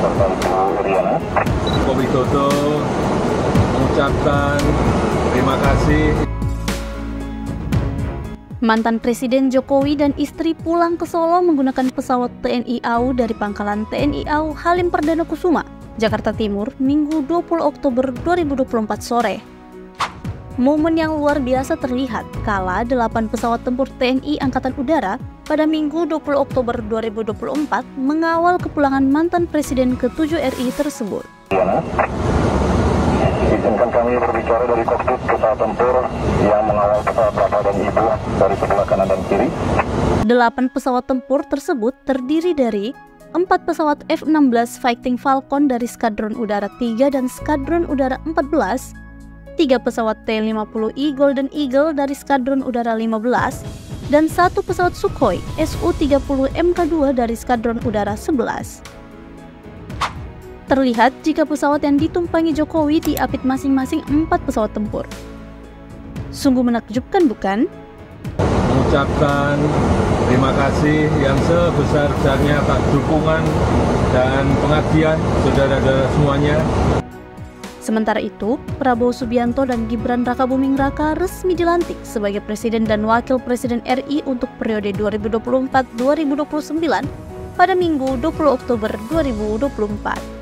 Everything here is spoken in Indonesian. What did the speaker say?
serta Ibu Riana. Joko Widodo mengucapkan terima kasih. Mantan Presiden Jokowi dan istri pulang ke Solo menggunakan pesawat TNI AU dari pangkalan TNI AU Halim Perdana Kusuma, Jakarta Timur, Minggu 20 Oktober 2024 sore. Momen yang luar biasa terlihat kala 8 pesawat tempur TNI Angkatan Udara pada Minggu 20 Oktober 2024 mengawal kepulangan mantan Presiden ke-7 RI tersebut. Izinkan kami berbicara dari kokpit pesawat tempur yang mengawal pesawat Bapak dan Ibu dari sebelah kanan dan kiri. 8 pesawat tempur tersebut terdiri dari 4 pesawat F-16 Fighting Falcon dari Skadron Udara 3 dan Skadron Udara 14, 3 pesawat T-50I Golden Eagle dari Skadron Udara 15, dan 1 pesawat Sukhoi Su-30 Mk2 dari Skadron Udara 11. Terlihat jika pesawat yang ditumpangi Jokowi diapit masing-masing 4 pesawat tempur. Sungguh menakjubkan, bukan? Mengucapkan terima kasih yang sebesar-besarnya atas dukungan dan pengabdian saudara-saudara semuanya. Sementara itu, Prabowo Subianto dan Gibran Rakabuming Raka resmi dilantik sebagai Presiden dan Wakil Presiden RI untuk periode 2024-2029 pada Minggu 20 Oktober 2024.